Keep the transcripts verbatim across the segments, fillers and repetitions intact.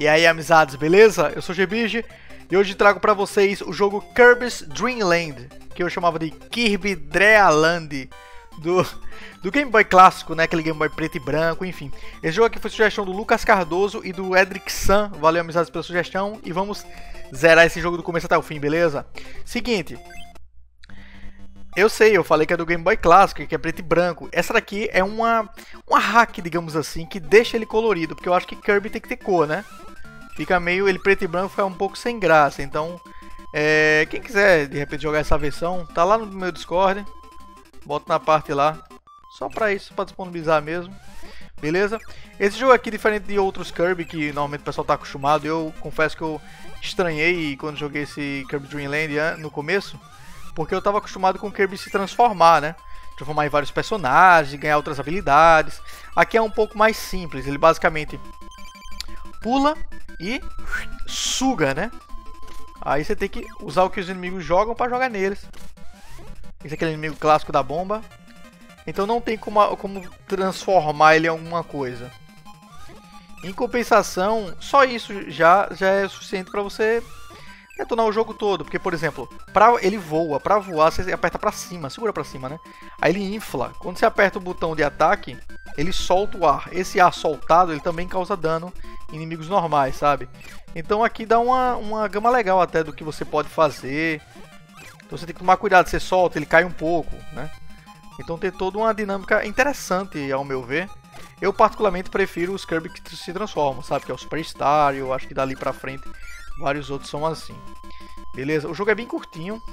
E aí, amizades, beleza? Eu sou o Gbigi e hoje trago pra vocês o jogo Kirby's Dream Land, que eu chamava de Kirby Dreamland, do, do Game Boy clássico, né? Aquele Game Boy preto e branco, enfim. Esse jogo aqui foi sugestão do Lucas Cardoso e do Edric San. Valeu, amizades, pela sugestão e vamos zerar esse jogo do começo até o fim, beleza? Seguinte, eu sei, eu falei que é do Game Boy clássico, que é preto e branco. Essa daqui é uma, uma hack, digamos assim, que deixa ele colorido, porque eu acho que Kirby tem que ter cor, né? Fica meio, ele preto e branco fica um pouco sem graça, então é, quem quiser de repente jogar essa versão, tá lá no meu Discord, bota na parte lá, só pra isso, pra disponibilizar mesmo, beleza? Esse jogo aqui, diferente de outros Kirby que normalmente o pessoal tá acostumado, eu confesso que eu estranhei quando joguei esse Kirby Dream Land no começo, porque eu tava acostumado com o Kirby se transformar, né? Transformar em vários personagens, ganhar outras habilidades. Aqui é um pouco mais simples, ele basicamente pula e suga, né? Aí você tem que usar o que os inimigos jogam para jogar neles. Esse é aquele inimigo clássico da bomba. Então não tem como, como transformar ele em alguma coisa. Em compensação, só isso já, já é suficiente para você detonar o jogo todo. Porque, por exemplo, pra, ele voa. Para voar, você aperta para cima, segura para cima, né? Aí ele infla. Quando você aperta o botão de ataque, ele solta o ar. Esse ar soltado, ele também causa dano em inimigos normais, sabe? Então aqui dá uma, uma gama legal até do que você pode fazer. Então você tem que tomar cuidado, você solta, ele cai um pouco, né? Então tem toda uma dinâmica interessante, ao meu ver. Eu particularmente prefiro os Kirby que se transformam, sabe? Que é o Superstar, eu acho que dali pra frente vários outros são assim. Beleza? O jogo é bem curtinho.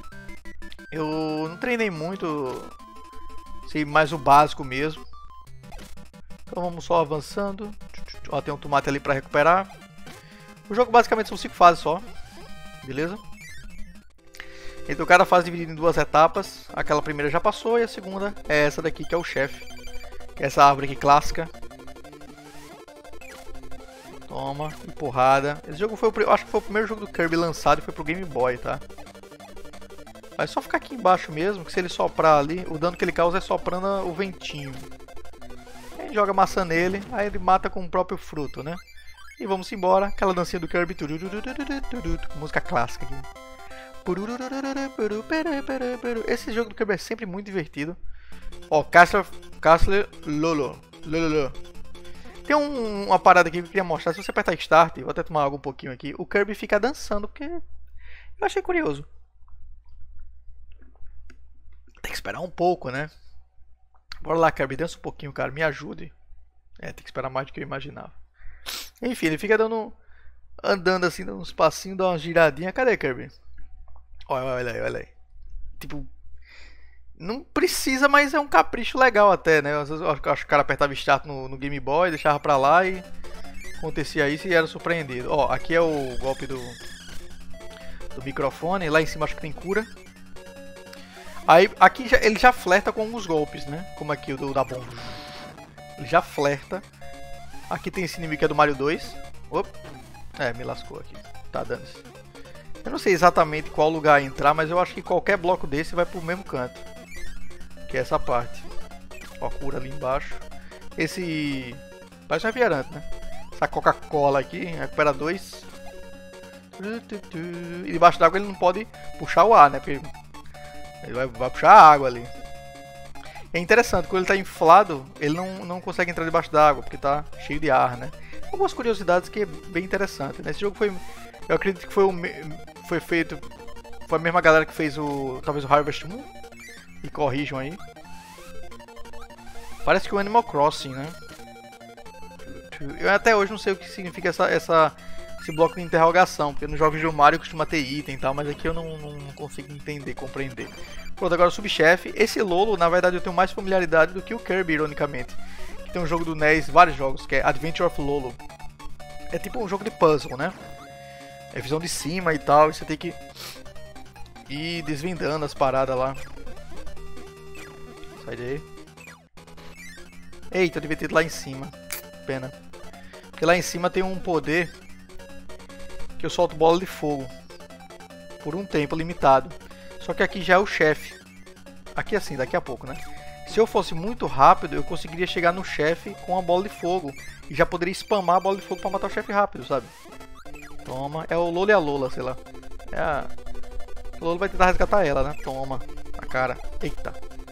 Eu não treinei muito, sei mais o básico mesmo. Então vamos só avançando. Ó, tem um tomate ali para recuperar. O jogo basicamente são cinco fases só. Beleza? Então cada fase dividida em duas etapas. Aquela primeira já passou e a segunda é essa daqui que é o chefe. Que é essa árvore aqui clássica. Toma, e porrada. Esse jogo foi o, eu acho que foi o primeiro jogo do Kirby lançado e foi pro Game Boy, tá? Vai só ficar aqui embaixo mesmo, que se ele soprar ali, o dano que ele causa é soprando o ventinho. Aí joga maçã nele, aí ele mata com o próprio fruto, né? E vamos embora, aquela dancinha do Kirby, música clássica aqui. Esse jogo do Kirby é sempre muito divertido. Ó, Castle, Castle Lolo, Lolo. Tem um, uma parada aqui que eu queria mostrar. Se você apertar Start, vou até tomar água um pouquinho aqui, o Kirby fica dançando, porque eu achei curioso. Tem que esperar um pouco, né? Bora lá, Kirby, dança um pouquinho, cara, me ajude. É, tem que esperar mais do que eu imaginava. Enfim, ele fica dando, andando assim, dando uns passinhos, dando uma giradinha. Cadê, Kirby? Olha, olha aí, olha aí. Tipo, não precisa, mas é um capricho legal até, né? Às vezes eu acho que o cara apertava Start no, no Game Boy, deixava pra lá e acontecia isso e era surpreendido. Ó, aqui é o golpe do, do microfone, lá em cima acho que tem cura. Aí, aqui já, ele já flerta com alguns golpes, né? Como aqui o do, da bomba. Ele já flerta. Aqui tem esse inimigo que é do Mario dois. Opa. É, me lascou aqui. Tá dando isso. Eu não sei exatamente qual lugar entrar, mas eu acho que qualquer bloco desse vai pro mesmo canto. Que é essa parte. Ó, cura ali embaixo. Esse... parece um refrigerante, né? Essa Coca-Cola aqui, recupera dois. E debaixo d'água ele não pode puxar o ar, né? Porque ele vai, vai puxar a água ali. É interessante, quando ele está inflado, ele não, não consegue entrar debaixo d'água, porque está cheio de ar, né? Algumas curiosidades que é bem interessante, né? Esse jogo foi... eu acredito que foi, o, foi feito... foi a mesma galera que fez o... talvez o Harvest Moon. E corrijam aí. Parece que o Animal Crossing, né? Eu até hoje não sei o que significa essa, essa, esse bloco de interrogação, porque nos jogos de Mario costuma ter item e tal, mas aqui eu não, não consigo entender, compreender. Pronto, agora o subchefe. Esse Lolo, na verdade, eu tenho mais familiaridade do que o Kirby, ironicamente. Tem um jogo do N E S, vários jogos, que é Adventure of Lolo. É tipo um jogo de puzzle, né? É visão de cima e tal, e você tem que ir desvendando as paradas lá. Sai daí. Eita, eu devia ter ido lá em cima. Pena. Porque lá em cima tem um poder que eu solto bola de fogo. Por um tempo limitado. Só que aqui já é o chefe. Aqui assim, daqui a pouco, né? Se eu fosse muito rápido, eu conseguiria chegar no chefe com a bola de fogo. E já poderia spamar a bola de fogo pra matar o chefe rápido, sabe? Toma. É o Lola e a Lola, sei lá. É a... O Lola vai tentar resgatar ela, né? Toma. Na cara. Eita.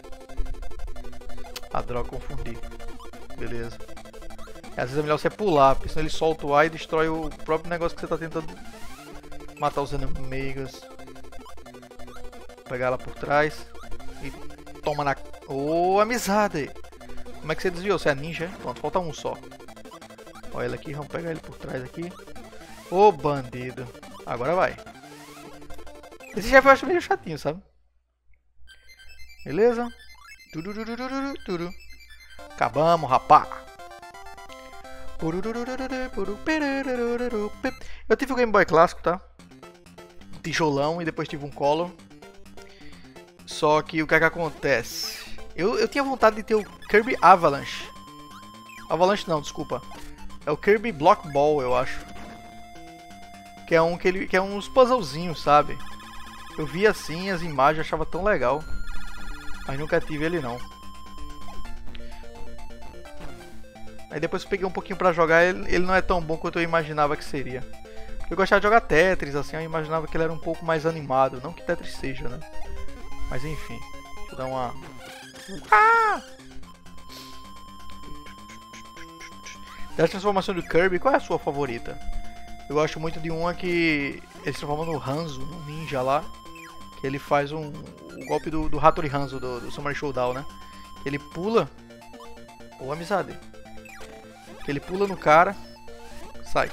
A droga, confundi. Beleza. E às vezes é melhor você pular, porque senão ele solta o ar e destrói o próprio negócio que você tá tentando matar os inimigos. Vou pegar ela por trás. E toma na... Ô, oh, amizade! Como é que você desviou? Você é ninja? Pronto, falta um só. Olha ele aqui, vamos pegar ele por trás aqui. Ô, oh, bandido. Agora vai. Esse chefe eu acho meio chatinho, sabe? Beleza? Acabamos, rapá. Eu tive o Game Boy clássico, tá? Um tijolão e depois tive um Color. Só que o que é que acontece? Eu, eu tinha vontade de ter o Kirby Avalanche. Avalanche não, desculpa. É o Kirby Block Ball, eu acho. Que é um que ele que é uns puzzlezinhos, sabe? Eu vi assim as imagens, achava tão legal. Mas nunca tive ele não. Aí depois eu peguei um pouquinho pra jogar, ele, ele não é tão bom quanto eu imaginava que seria. Eu gostava de jogar Tetris, assim, eu imaginava que ele era um pouco mais animado. Não que Tetris seja, né? Mas enfim, deixa eu dar uma... Ah! Da transformação do Kirby, qual é a sua favorita? Eu gosto muito de uma que ele se transforma no Hanzo, no ninja lá. Que ele faz um, o golpe do, do Hattori Hanzo, do, do Samurai Showdown, né? Que ele pula... Ô, amizade. Que ele pula no cara, sai.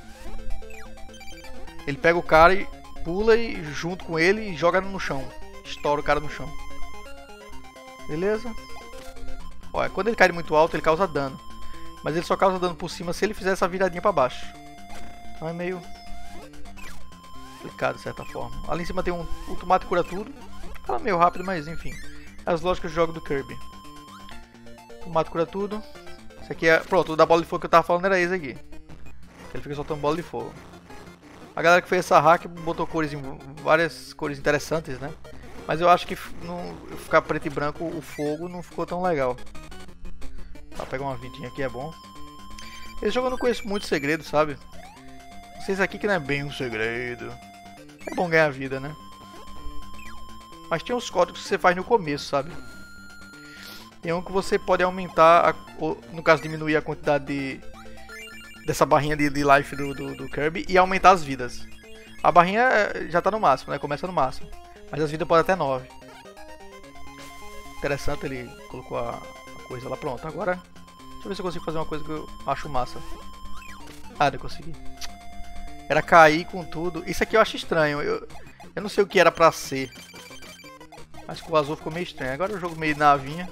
Ele pega o cara e pula e junto com ele e joga no chão. Estoura o cara no chão. Beleza? Olha, quando ele cai muito alto, ele causa dano. Mas ele só causa dano por cima se ele fizer essa viradinha pra baixo. Então é meio complicado de certa forma. Ali em cima tem um o tomate cura tudo. Fala meio rápido, mas enfim. As lógicas de jogo do Kirby. Tomate cura tudo. Esse aqui é... Pronto, o da bola de fogo que eu tava falando era esse aqui. Ele fica soltando bola de fogo. A galera que fez essa hack botou cores em várias cores interessantes, né? Mas eu acho que não, ficar preto e branco o fogo não ficou tão legal. Tá, pegar uma vintinha aqui é bom. Esse jogo eu não conheço muito segredo, sabe? Não sei se aqui que não é bem um segredo. É bom ganhar vida, né? Mas tem uns códigos que você faz no começo, sabe? Tem um que você pode aumentar, a, ou, no caso diminuir a quantidade de, dessa barrinha de, de life do, do, do Kirby e aumentar as vidas. A barrinha já tá no máximo, né? Começa no máximo. Mas as vidas podem até nove. Interessante, ele colocou a, a coisa lá. Pronto, agora deixa eu ver se eu consigo fazer uma coisa que eu acho massa. Ah, não consegui. Era cair com tudo. Isso aqui eu acho estranho. Eu, eu não sei o que era pra ser. Mas com o azul ficou meio estranho. Agora o jogo meio navinha.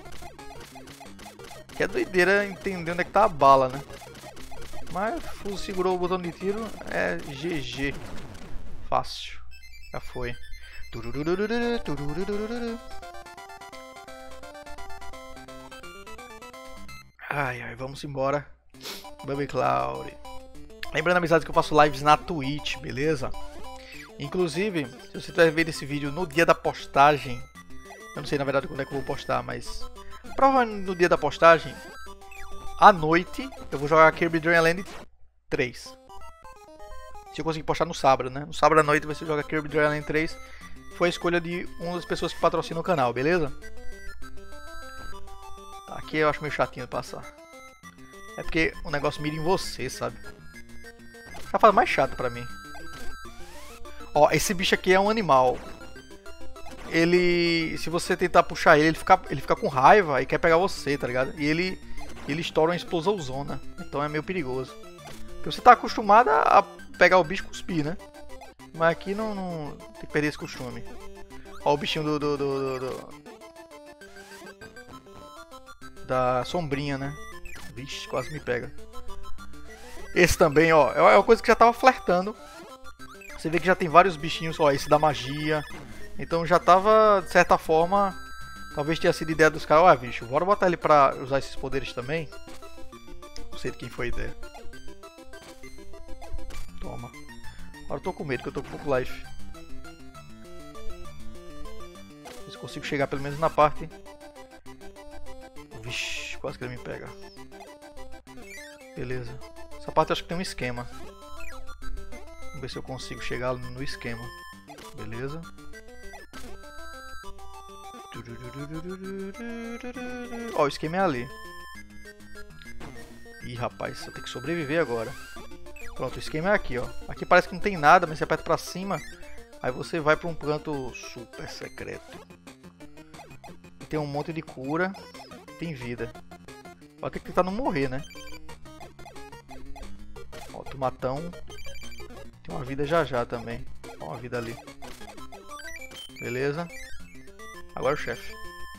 Que é doideira entender onde é que tá a bala, né? Mas o segurou o botão de tiro, é G G. Fácil. Já foi. Ai, ai, vamos embora. Baby Cloud. Lembrando, amizades, que eu faço lives na Twitch, beleza? Inclusive, se você estiver vendo esse vídeo no dia da postagem, eu não sei na verdade quando é que eu vou postar, mas provavelmente no dia da postagem, à noite, eu vou jogar Kirby Dream Land três. Se eu conseguir postar no sábado, né? No sábado à noite você joga Kirby Dream Land três. Foi a escolha de uma das pessoas que patrocina o canal, beleza? Aqui eu acho meio chatinho de passar. É porque o negócio mira em você, sabe? É a fase mais chata pra mim. Ó, esse bicho aqui é um animal. Ele... Se você tentar puxar ele, ele fica, ele fica com raiva e quer pegar você, tá ligado? E ele... Ele estoura uma explosão zona. Então é meio perigoso. Porque você tá acostumado a pegar o bicho e cuspir, né? Mas aqui não, não... Tem que perder esse costume. Ó o bichinho do... do, do, do... Da sombrinha, né? Vixe, quase me pega. Esse também, ó. É uma coisa que já tava flertando. Você vê que já tem vários bichinhos. Ó, esse da magia. Então já tava, de certa forma... Talvez tenha sido ideia dos caras. Ó, bicho, bora botar ele pra usar esses poderes também. Não sei de quem foi a ideia. Toma. Agora eu tô com medo, que eu tô com pouco life. Ver se consigo chegar pelo menos na parte Ixi, quase que ele me pega. Beleza. Essa parte eu acho que tem um esquema. Vamos ver se eu consigo chegar no esquema. Beleza. Ó, o esquema é ali. Ih, rapaz, eu tenho que sobreviver agora. Pronto, o esquema é aqui, ó. Aqui parece que não tem nada, mas você aperta pra cima. Aí você vai pra um canto super secreto. Tem um monte de cura. Tem vida. Vai ter que tentar não morrer, né? Ó, tomatão. Tem uma vida já já também. Ó, uma vida ali. Beleza. Agora o chefe.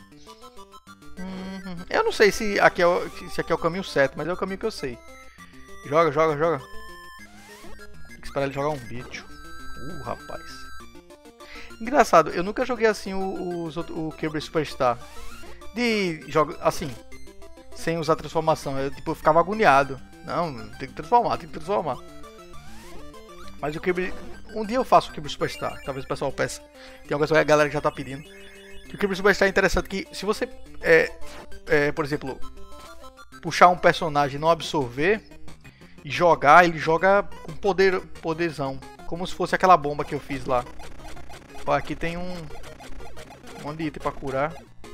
Hum, eu não sei se aqui, é o, se aqui é o caminho certo, mas é o caminho que eu sei. Joga, joga, joga. Tem que esperar ele jogar um bicho. Uh, rapaz. Engraçado, eu nunca joguei assim o, o, o Kirby Superstar. De jogo assim, sem usar transformação. Eu tipo, eu ficava agoniado. Não, tem que transformar, tem que transformar. Mas o Kirby... Um dia eu faço o Kirby Superstar. Talvez o pessoal peça. Tem alguma coisa que a galera que já tá pedindo. O Kirby Superstar é interessante que se você, é, é, por exemplo, puxar um personagem e não absorver e jogar, ele joga com poder, poderzão. Como se fosse aquela bomba que eu fiz lá. Ó, aqui tem um, um monte de item pra curar.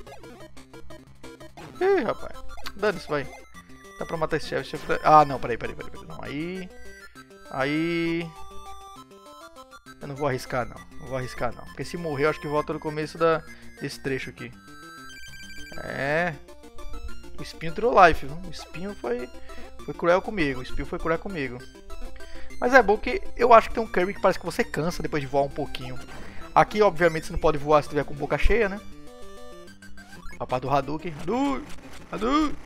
Ih, rapaz. Dane-se, vai. Dá pra matar esse chefe. Ah, não, peraí, peraí, peraí, peraí. Não, aí... Aí... Eu não vou arriscar, não. Não vou arriscar, não. Porque se morrer, eu acho que volta no começo da, desse trecho aqui. É... O espinho tirou life, viu? O espinho foi, foi cruel comigo. O espinho foi cruel comigo. Mas é bom que eu acho que tem um Kirby que parece que você cansa depois de voar um pouquinho. Aqui, obviamente, você não pode voar se estiver com boca cheia, né? Papai do Hadouken. Hadouken! Hadouken!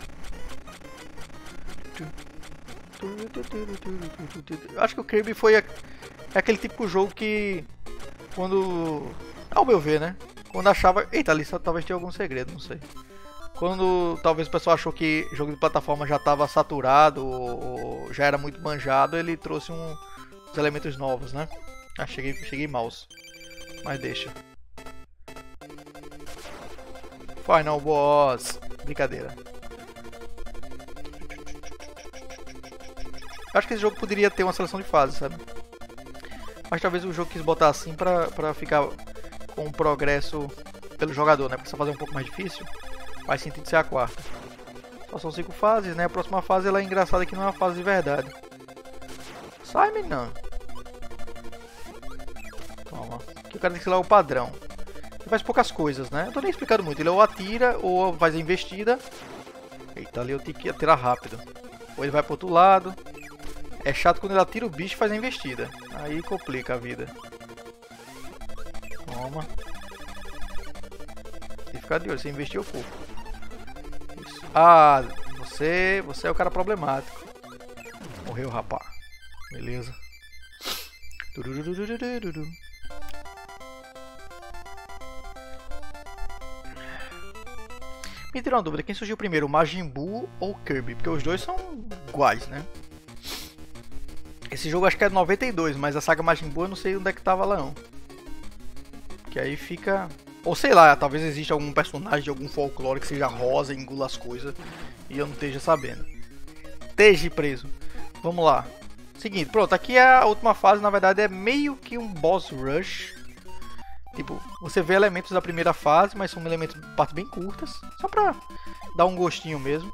Acho que o Kirby foi a... é aquele típico jogo que... Quando... Ao meu ver, né? Quando achava... Eita, ali só, talvez tenha algum segredo, não sei. Quando talvez o pessoal achou que o jogo de plataforma já estava saturado ou, ou já era muito manjado, ele trouxe um, uns elementos novos, né? Ah, cheguei, cheguei mouse. Mas deixa. Final Boss. Brincadeira. Acho que esse jogo poderia ter uma seleção de fases, sabe? Mas talvez o jogo quis botar assim pra, pra ficar com um progresso pelo jogador, né? Porque se fazer um pouco mais difícil, faz sentido ser a quarta. Só são cinco fases, né? A próxima fase ela é engraçada que não é uma fase de verdade. Sai, menino. Toma. Aqui o cara tem que ser lá o padrão. Ele faz poucas coisas, né? Eu tô nem explicando muito. Ele ou atira ou faz a investida. Eita, ali eu tenho que atirar rápido. Ou ele vai pro outro lado. É chato quando ele atira o bicho e faz a investida. Aí complica a vida. Toma. Tem que ficar de olho, você investiu pouco. Isso. Ah, você, você é o cara problemático. Morreu, rapaz. Beleza. Me tira uma dúvida, quem surgiu primeiro, o Majin Buu ou o Kirby? Porque os dois são iguais, né? Esse jogo acho que é de noventa e dois, mas a saga Majin Buu eu não sei onde é que tava lá não. Que aí fica... Ou sei lá, talvez exista algum personagem de algum folclore que seja rosa e engula as coisas e eu não esteja sabendo. Esteja preso. Vamos lá. Seguinte, pronto, aqui é a última fase, na verdade é meio que um boss rush. Tipo, você vê elementos da primeira fase, mas são elementos de partes bem curtas. Só pra dar um gostinho mesmo.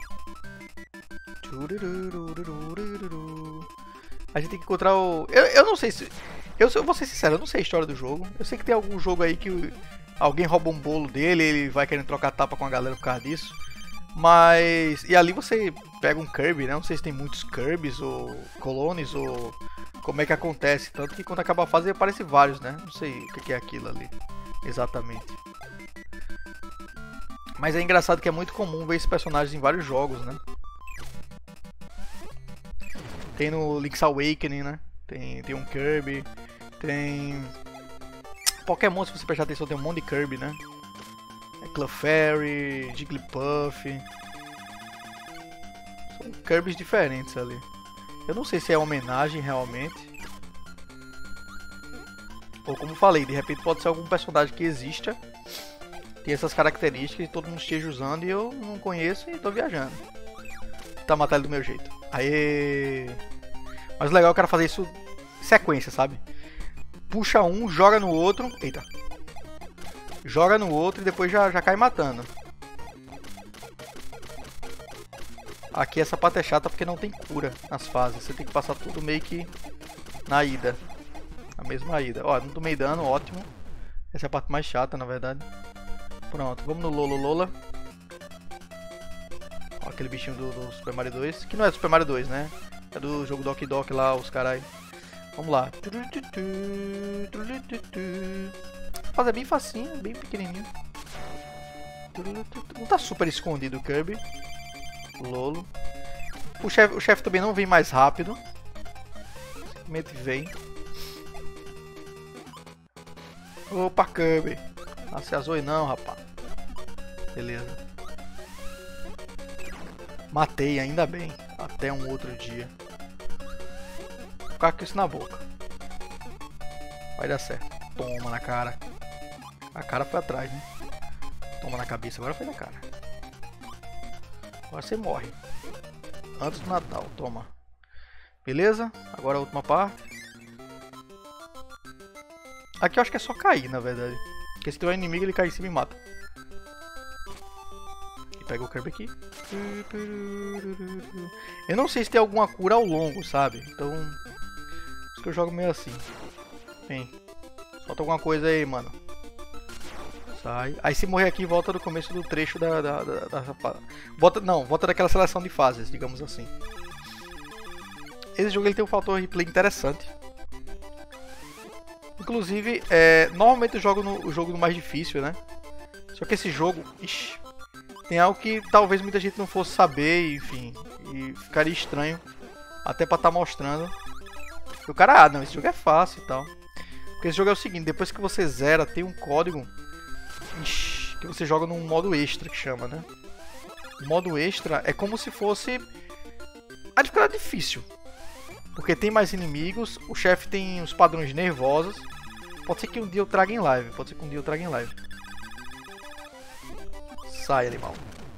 A gente tem que encontrar o... Eu, eu não sei se... Eu, eu vou ser sincero, eu não sei a história do jogo. Eu sei que tem algum jogo aí que alguém rouba um bolo dele, ele vai querendo trocar tapa com a galera por causa disso. Mas... E ali você pega um Kirby, né? Não sei se tem muitos Kirbys ou clones ou... Como é que acontece. Tanto que quando acaba a fase aparece vários, né? Não sei o que é aquilo ali. Exatamente. Mas é engraçado que é muito comum ver esses personagens em vários jogos, né? Tem no Link's Awakening, né? Tem, tem um Kirby. Tem... Pokémon, se você prestar atenção, tem um monte de Kirby, né? É Clefairy, Jigglypuff. São Kirbys diferentes ali. Eu não sei se é homenagem realmente. Ou como falei, de repente pode ser algum personagem que exista tem essas características que todo mundo esteja usando e eu não conheço e tô viajando. Tá matar ele do meu jeito. Aê! Mas o legal é o cara fazer isso em sequência, sabe? Puxa um, joga no outro. Eita! Joga no outro e depois já, já cai matando. Aqui essa parte é chata porque não tem cura nas fases. Você tem que passar tudo meio que na ida. A mesma ida. Ó, não tomei dano, ótimo. Essa é a parte mais chata, na verdade. Pronto, vamos no Lolo Lola. Ó, aquele bichinho do, do Super Mario dois. Que não é do Super Mario dois, né? É do jogo Doki Doki lá, os carai. Vamos lá. Fazer bem facinho, bem pequenininho. Não tá super escondido o Kirby. O Lolo. O chefe o chef também não vem mais rápido. Simplesmente vem. Opa, Kirby. Não se azoe não, rapaz. Beleza. Matei, ainda bem. Até um outro dia. Vou ficar com isso na boca. Vai dar certo. Toma na cara. A cara foi atrás, né? Toma na cabeça, agora foi na cara. Agora você morre. Antes do Natal, toma. Beleza? Agora a última parte. Aqui eu acho que é só cair, na verdade. Porque se tiver um inimigo, ele cai em cima e mata. E pega o Kirby aqui. Eu não sei se tem alguma cura ao longo, sabe? Então... Por isso que eu jogo meio assim. Vem. Falta alguma coisa aí, mano. Sai. Aí se morrer aqui, volta do começo do trecho da... da, da, da... Volta, não, volta daquela seleção de fases, digamos assim. Esse jogo ele tem um fator replay interessante. Inclusive, é, normalmente eu jogo no o jogo no mais difícil, né? Só que esse jogo, ixi, tem algo que talvez muita gente não fosse saber, enfim, e ficaria estranho até pra estar mostrando. E o cara, ah, não, esse jogo é fácil e tal. Porque esse jogo é o seguinte, depois que você zera, tem um código, ixi, que você joga num modo extra, que chama, né? O modo extra é como se fosse a dificuldade difícil. Porque tem mais inimigos, o chefe tem uns padrões nervosos. Pode ser que um dia eu traga em live, pode ser que um dia eu traga em live. Sai, animal.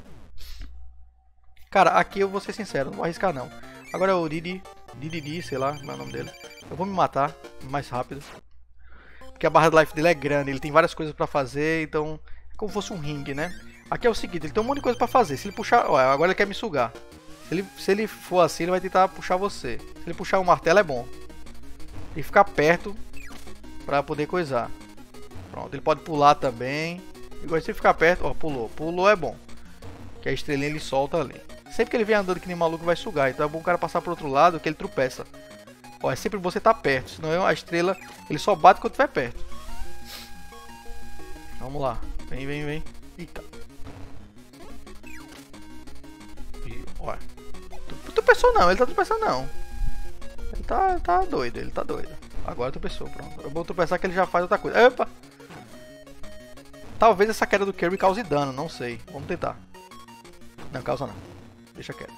Cara, aqui eu vou ser sincero, não vou arriscar não. Agora é o Didi, Didi, sei lá, como é o nome dele. Eu vou me matar mais rápido. Porque a barra de life dele é grande, ele tem várias coisas pra fazer, então... É como se fosse um ringue, né? Aqui é o seguinte, ele tem um monte de coisa pra fazer. Se ele puxar... Ó, agora ele quer me sugar. Se ele, se ele for assim, ele vai tentar puxar você. Se ele puxar o martelo, é bom. Tem que ficar perto pra poder coisar. Pronto, ele pode pular também. Igual se ele ficar perto, ó, pulou. Pulou é bom. Que a estrelinha ele solta ali. Sempre que ele vem andando que nem maluco, vai sugar. Então é bom o cara passar pro outro lado, que ele tropeça. Ó, é sempre você tá perto. Senão a estrela, ele só bate quando estiver perto. Vamos lá. Vem, vem, vem. Eita. E, ó. Tropeçou não, ele tá tropeçando não. Ele tá, tá doido, ele tá doido. Agora tropeçou, pronto. Eu vou tropeçar que ele já faz outra coisa. Opa! Talvez essa queda do Kirby cause dano, não sei. Vamos tentar. Não, causa não. Deixa quieto.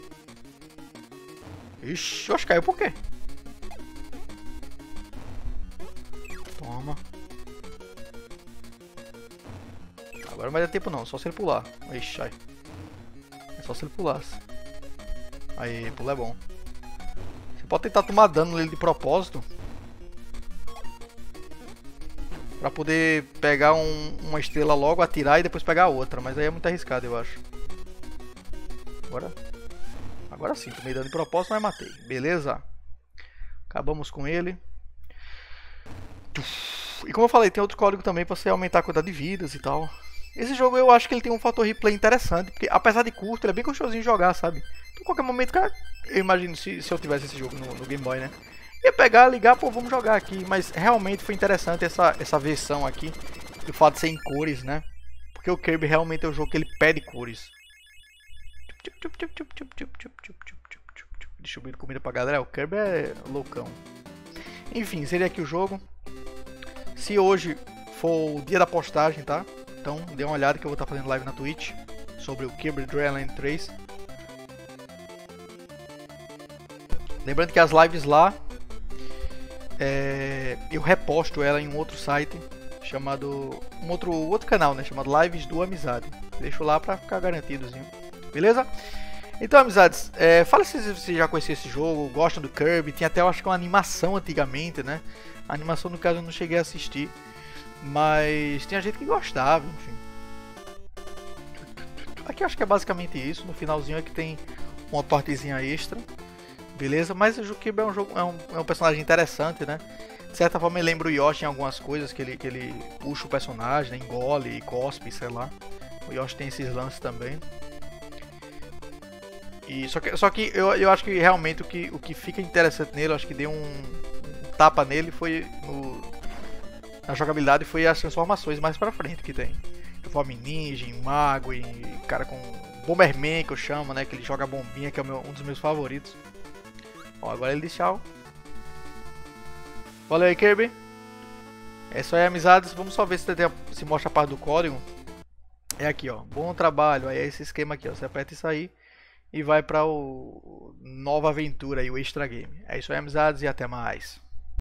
Ixi, oxe, caiu por quê? Toma. Agora não vai dar tempo não, só se ele pular. Ixi, ai. É só se ele pulasse. Aí, pulo é bom. Você pode tentar tomar dano nele de propósito. Pra poder pegar um, uma estrela logo, atirar e depois pegar a outra. Mas aí é muito arriscado, eu acho. Agora, agora sim, tomei dano de propósito, mas matei. Beleza? Acabamos com ele. E como eu falei, tem outro código também pra você aumentar a quantidade de vidas e tal. Esse jogo eu acho que ele tem um fator replay interessante. Porque apesar de curto, ele é bem gostosinho de jogar, sabe? Em qualquer momento, cara, eu imagino se, se eu tivesse esse jogo no, no Game Boy, né? Ia pegar, ligar, pô, vamos jogar aqui. Mas realmente foi interessante essa, essa versão aqui. O fato de ser em cores, né? Porque o Kirby realmente é um jogo que ele pede cores. Distribuindo comida pra galera. O Kirby é loucão. Enfim, seria aqui o jogo. Se hoje for o dia da postagem, tá? Então dê uma olhada que eu vou estar fazendo live na Twitch sobre o Kirby Dream Land três. Lembrando que as lives lá, é, eu reposto ela em um outro site chamado um outro outro canal, né, chamado Lives do Amizade. Deixo lá pra ficar garantidozinho. Beleza? Então, amizades, é, fala se você já conhecia esse jogo, gostam do Kirby. Tinha até, eu acho que uma animação antigamente, né? A animação, no caso, eu não cheguei a assistir, mas tinha gente que gostava, enfim. Aqui eu acho que é basicamente isso. No finalzinho é que tem uma partezinha extra, beleza? Mas o Kirby é um jogo, é um, é um personagem interessante, né? De certa forma, ele lembra o Yoshi em algumas coisas, que ele, que ele puxa o personagem, né? Engole, cospe, sei lá. O Yoshi tem esses lances também. E só que, só que eu, eu acho que realmente o que, o que fica interessante nele, eu acho que deu um, um tapa nele, foi no, na jogabilidade, foi as transformações mais pra frente que tem. Transforma em ninja, em mago, em cara com Bomberman, que eu chamo, né? Que ele joga bombinha, que é o meu, um dos meus favoritos. Ó, agora ele diz tchau. Valeu aí, Kirby. É isso aí, amizades. Vamos só ver se, tem, se mostra a parte do código. É aqui, ó. Bom trabalho. Aí é esse esquema aqui, ó. Você aperta isso aí e vai para o nova aventura aí, o extra game. É isso aí, amizades, e até mais.